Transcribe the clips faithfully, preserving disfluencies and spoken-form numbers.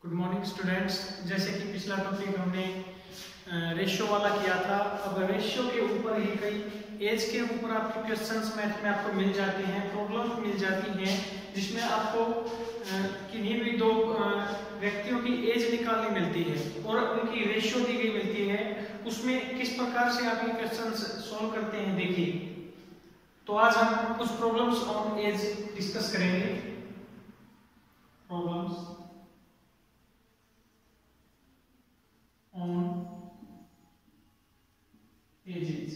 Good morning students. जैसे कि पिछला टॉपिक हमने रेशियो वाला किया था, अब रेशियो के ऊपर ही कई एज के ऊपर आपके क्वेश्चंस मैथ में आपको मिल जाते हैं, प्रॉब्लम्स मिल जाती हैं, जिसमें आपको किन्हीं भी दो व्यक्तियों की एज निकालनी मिलती है और उनकी रेशियो दी गई मिलती है। उसमें किस प्रकार से आप ये क्वेश्चंस सॉल्व करते हैं देखिए। तो आज हम कुछ प्रॉब्लम्स ऑन एज डिस्कस करेंगे। Problems on ages।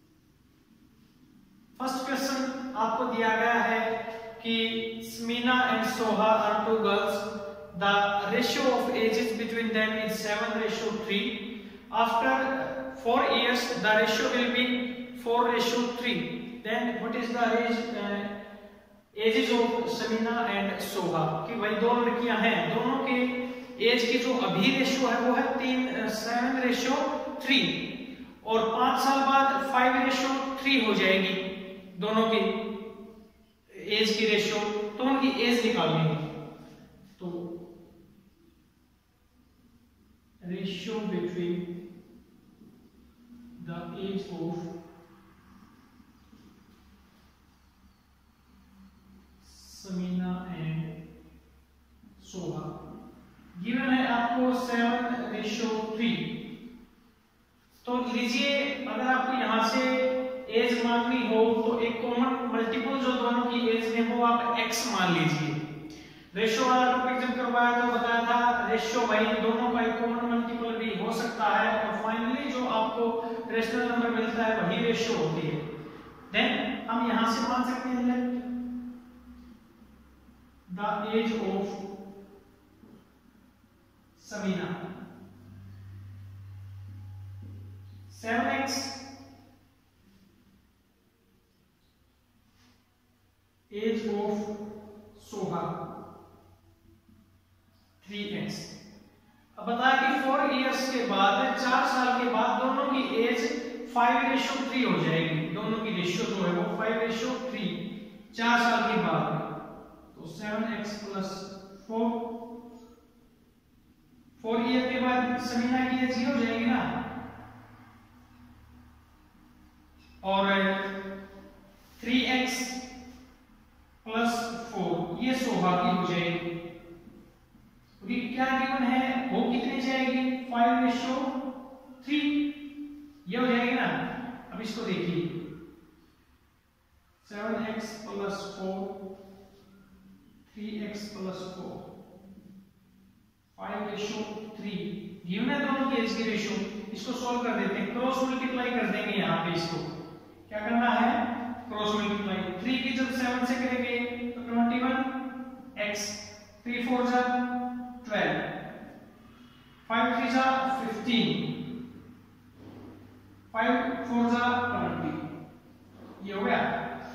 First question आपको दिया गया है कि Smina and Soha are two girls. The ratio of ages between them is seven ratio three. After four years, the ratio will be four ratio three. Then what is the age uh, ages of Smina and Soha? कि भाई दो लड़कियां हैं, दोनों के as की जो अभी रेशियो है वो है तीन सेवन रेशियो थ्री और पांच साल बाद फाइव रेशियो थ्री हो जाएगी दोनों की एज की रेशियो। तो उनकी एज निकालनी है। तो ratio between the age of Samina and Soha given है आपको सेवन रेशियो थ्री। तो लीजिए, अगर आपको यहां से एज माननी हो तो एक कॉमन मल्टीपल जो दोनों की एज है वो आप x मान लीजिए। रेशियो वाला टॉपिक जब करवाया तो बताया था रेशियो भाई दोनों का एक कॉमन मल्टीपल भी हो सकता है और फाइनली जो आपको रेशनल नंबर मिलता है वही रेशियो होती है। देन हम यहां से मान सकते हैं the age of Samina seven x age of Soha three x. अब बताया कि फोर इयर्स के बाद, चार साल के बाद दोनों की एज फाइव रेशियो थ्री हो जाएगी। दोनों की रेशियो जो है वो फाइव रेशियो थ्री चार साल के बाद। तो seven x plus four, four year के बाद समीना की एज हो जाएगी ना, और थ्री एक्स प्लस फोर ये सोहा की हो जाएगी। तो क्या गिवन है, वो कितनी जाएगी फाइव रेशियो थ्री, ये हो जाएगी ना। अब इसको देखिए, seven x plus four three x plus four five ratio three given है दोनों की एज की रेशियो। इसको सॉल्व कर देते हैं, क्रॉस मल्टीप्लाई कर देंगे। यहाँ पे इसको क्या करना है, क्रॉस मल्टीप्लाई। थ्री की जब सेवन से करेंगे तो twenty one x, three four जा ट्वेल्व, फाइव थ्री जा फिफ्टीन, फाइव फोर जा ट्वेंटी, ये हो गया।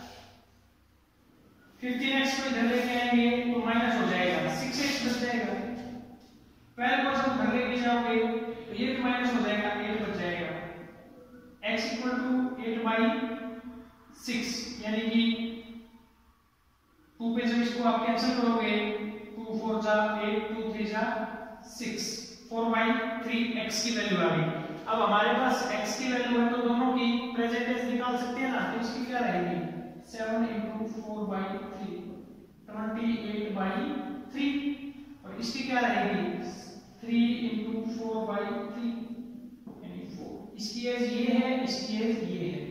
फिफ्टीन एक्स को इधर लेके आएंगे तो माइनस हो जाएगा, सिक्स एक्स बच जाएगा। ट्वेल्व को जब घर लेके जाओगे तो ये भी माइनस हो जाएगा, एट बच जाएगा। x equal to eight by six, यानी कि टू पे जब इसको आप कैंसिल करोगे, टू फोर जा एट, टू थ्री जा six, four by three x की वैल्यू आ गई। अब हमारे पास x की वैल्यू है तो दोनों की प्रेजेंट एज निकाल सकते हैं ना। तो इसकी क्या रहेगी, seven into four by three, twenty eight by three, और इसकी क्या रहेगी three into four by three यानी फोर। इसकी एज ये है, इसकी एज ये है।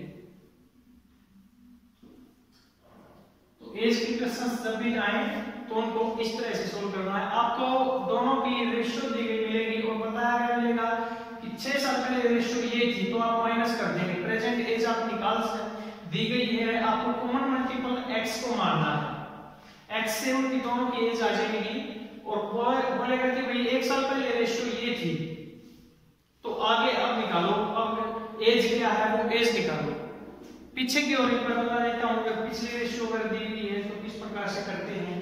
तो एज की क्वेश्चंस जब भी आए तो उनको इस तरह से सोल्व करना है। आपको दोनों की रेशियो दी गई मिलेगी और बताया गया मिलेगा कि छह साल पहले रेशियो ये थी, तो आप माइनस कर देंगे। प्रेजेंट एज आप निकाल सकते, दी गई है, आपको कॉमन मल्टीपल x को मारना है। x से उनकी दोनों की एज आ जाएगी और बोलेगा कि भाई एक साल पहले रेशियो ये थी, तो आगे अब निकालो, अब एज क्या है वो एज निकालो। पीछे की ओर एक बार बता देता हूं, अगर पिछली रेशियो अगर दी हुई है तो किस प्रकार से करते हैं।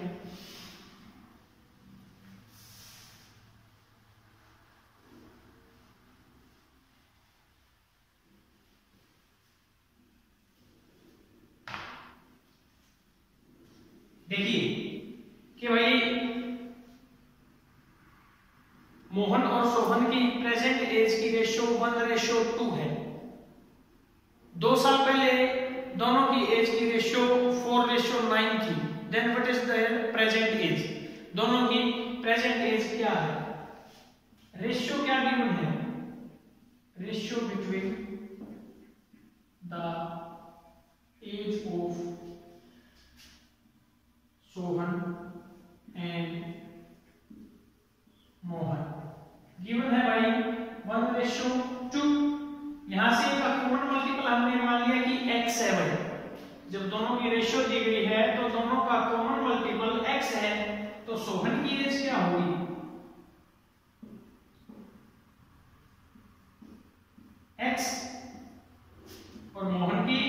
देखिए कि भाई मोहन और सोहन की प्रेजेंट एज की रेशियो वन रेशियो टू है। दो साल पहले दोनों की एज की रेशियो फोर रेशियो नाइन थी। Then what is their present age? दोनों की प्रेजेंट एज क्या है? रेशियो क्या गिवन है? Ratio between the age of Sohan and Mohan given है भाई वन रेशियो टू। यहां से एक कॉमन मल्टीपल हमने मान लिया कि x है भाई। जब दोनों की रेशियो दी गई है तो दोनों का कॉमन मल्टीपल x है, तो सोहन की एज क्या होगी? x और मोहन की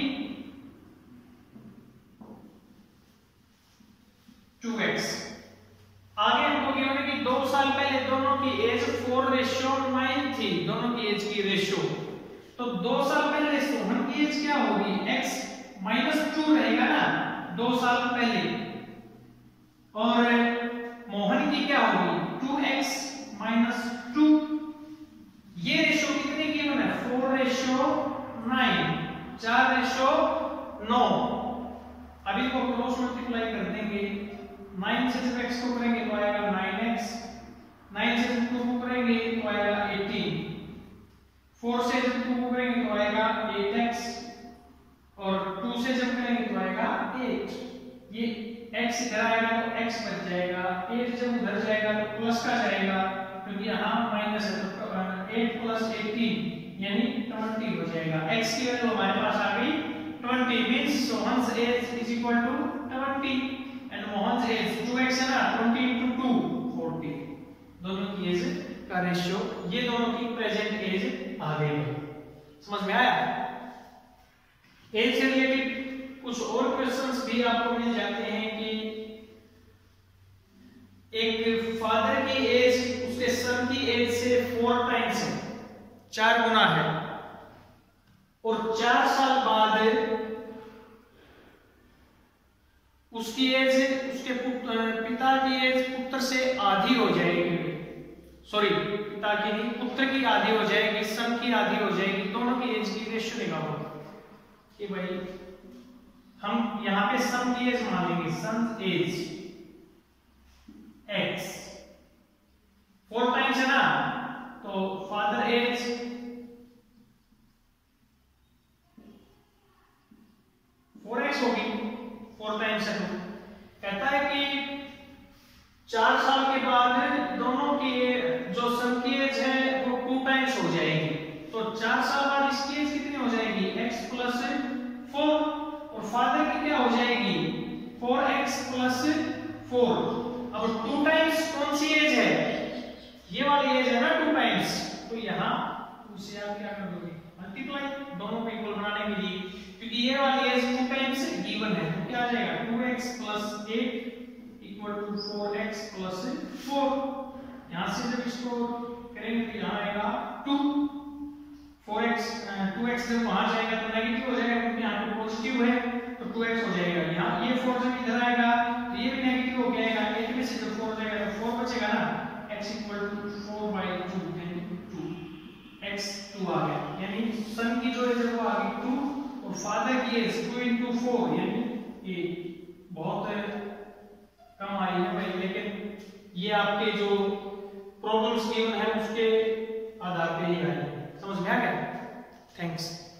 टू एक्स। आगे हमको गिवन है कि दो साल पहले दोनों की एज फोर रेशियो नाइन थी, दोनों की एज की रेशियो। तो दो साल पहले सोहन की एज क्या होगी? x माइनस टू रहेगा ना दो साल पहले, और मोहन की क्या होगी? Two x minus two. ये रेशियो कितने गिवन है? फोर रेशियो नाइन, चार रेशियो नौ। अभी को क्रॉस मल्टीप्लाई कर देंगे। नाइन से जब x को करेंगे तो आएगा नाइन एक्स, नाइन से जब टू को करेंगे तो आएगा एटीन, फोर से जब टू को करेंगे तो आएगा एट एक्स, और टू से जब करेंगे तो आएगा एट। ये x इधर आएगा तो x बच जाएगा, एट जब उधर जाएगा तो प्लस का जाएगा, क्योंकि यहाँ माइनस है तो एट प्लस एटीन यानी ट्वेंटी हो जाएगा। x की वैल्यू हमारे पास आ गई twenty, means Sohan's age is equal to twenty and Mohan's age two x है ना, ट्वेंटी into टू फोर्टी। दोनों की एज का रेशियो, ये दोनों की प्रेजेंट एज आ गई। समझ में आया? एज से रिलेटेड कुछ और क्वेश्चंस भी आपको मिल जाते हैं कि एक फादर की एज उसके सन की एज से फोर टाइम्स है, चार गुना है, और चार साल बाद उसकी एज उसके पिता की एज पुत्र से आधी हो जाएगी। सॉरी, पिता की नहीं, पुत्र की आधी हो जाएगी, सन की आधी हो जाएगी। दोनों की एज की रेशियो निकालो कि भाई हम यहां पे सन की एज मान लेंगे, son age x four times है ना, तो फादर एज फोर एक्स होगी, फोर टाइम्स है। तो कहता है कि चार साल के बाद दोनों की जो सन की एज है वो टू टाइम्स हो जाएगी। तो चार साल बाद इसकी एज कितनी हो जाएगी? x प्लस फोर, और फादर की क्या हो जाएगी? Four x plus four. अब टू टाइम्स कौन सी एज है? ये वाली एज है ना टू टाइम्स, तो यहाँ उसे आप क्या कर दोगे? मल्टीप्लाई, दोनों को इक्वल बनाने के लिए, क्योंकि ये वाली एज टू टाइम्स गिवन है, तो क्या आ जाएगा? Two x plus eight equal to four x plus four. यहां से जब इसको करेंगे तो यहाँ आएगा two, four x two x जब वहां जाएगा तो नेगेटिव हो जाएगा, क्योंकि यहाँ पे पॉजिटिव है तो टू एक्स हो जाएगा। यहाँ ये फोर जब इधर आएगा तो ये भी नेगेटिव हो जाएगा, एट में से जब फोर जाएगा तो फोर बचेगा ना, x equal to four by two यानी टू, x टू आ गया, यानी सन की जो है वो आ गई टू, और फादर की एज टू into फोर यानी एट। बहुत कम आई है भाई, लेकिन ये आपके जो प्रॉब्लम्स गिवन है उसके आधार पे ही आई है। समझ में आ गया? थैंक्स।